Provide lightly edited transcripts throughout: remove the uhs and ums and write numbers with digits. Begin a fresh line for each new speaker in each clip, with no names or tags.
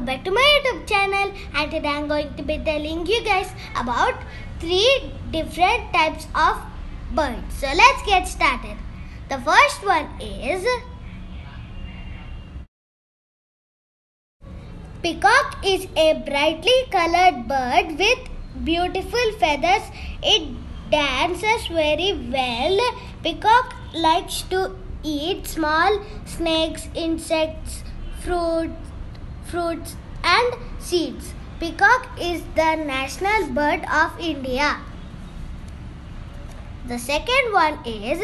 welcome back to my YouTube channel, and today I'm going to be telling you guys about 3 different types of birds. So let's get started. The first one is peacock. Is a brightly colored bird with beautiful feathers. It dances very well. Peacock likes to eat small snakes, insects, fruits and seeds. Peacock is the national bird of India. The second one is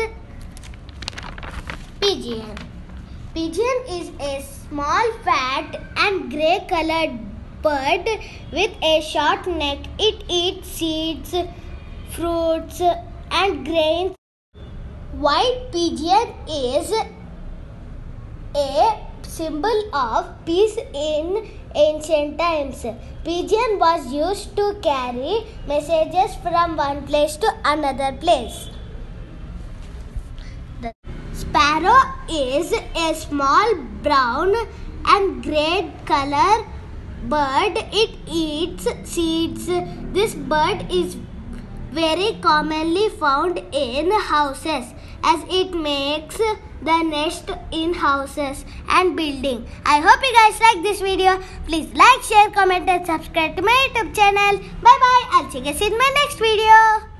pigeon. Pigeon is a small, fat and grey colored bird with a short neck. It eats seeds, fruits and grains. White pigeon is a symbol of peace in ancient times. Pigeon was used to carry messages from one place to another place. The sparrow is a small brown and grey color bird. It eats seeds. This bird is very commonly found in houses as it makes the nest in houses and building. I hope you guys like this video. Please like, share, comment and subscribe to my YouTube channel. Bye bye. I'll see you guys in my next video.